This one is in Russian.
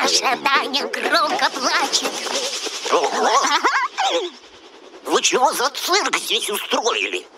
Наша Таня громко плачет. Ого! Вы чего за цирк здесь устроили?